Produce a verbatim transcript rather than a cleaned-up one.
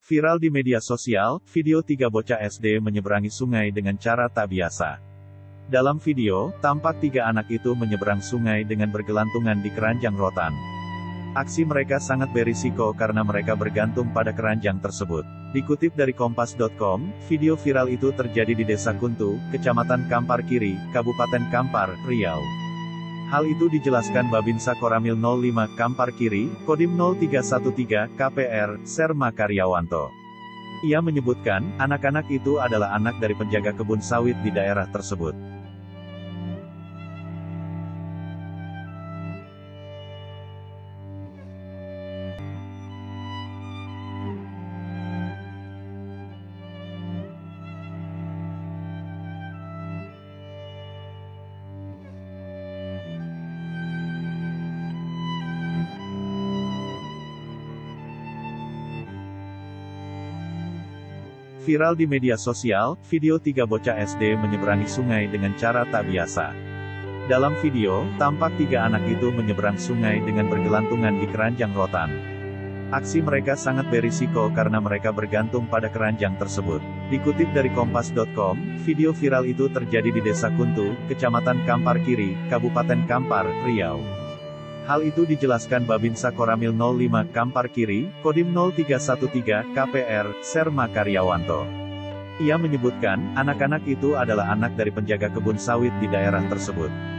Viral di media sosial, video tiga bocah S D menyeberangi sungai dengan cara tak biasa. Dalam video, tampak tiga anak itu menyeberang sungai dengan bergelantungan di keranjang rotan. Aksi mereka sangat berisiko karena mereka bergantung pada keranjang tersebut. Dikutip dari kompas titik com, video viral itu terjadi di Desa Kuntu, Kecamatan Kampar Kiri, Kabupaten Kampar, Riau. Hal itu dijelaskan Babinsa Koramil nol lima Kampar Kiri, Kodim nol tiga satu tiga K P R, Serma Karyawanto. Ia menyebutkan, anak-anak itu adalah anak dari penjaga kebun sawit di daerah tersebut. Viral di media sosial, video tiga bocah S D menyeberangi sungai dengan cara tak biasa. Dalam video, tampak tiga anak itu menyeberang sungai dengan bergelantungan di keranjang rotan. Aksi mereka sangat berisiko karena mereka bergantung pada keranjang tersebut. Dikutip dari kompas titik com, video viral itu terjadi di Desa Kuntu, Kecamatan Kampar Kiri, Kabupaten Kampar, Riau. Hal itu dijelaskan Babinsa Koramil nol lima Kampar Kiri, Kodim nol tiga satu tiga K P R, Serma Karyawanto. Ia menyebutkan, anak-anak itu adalah anak dari penjaga kebun sawit di daerah tersebut.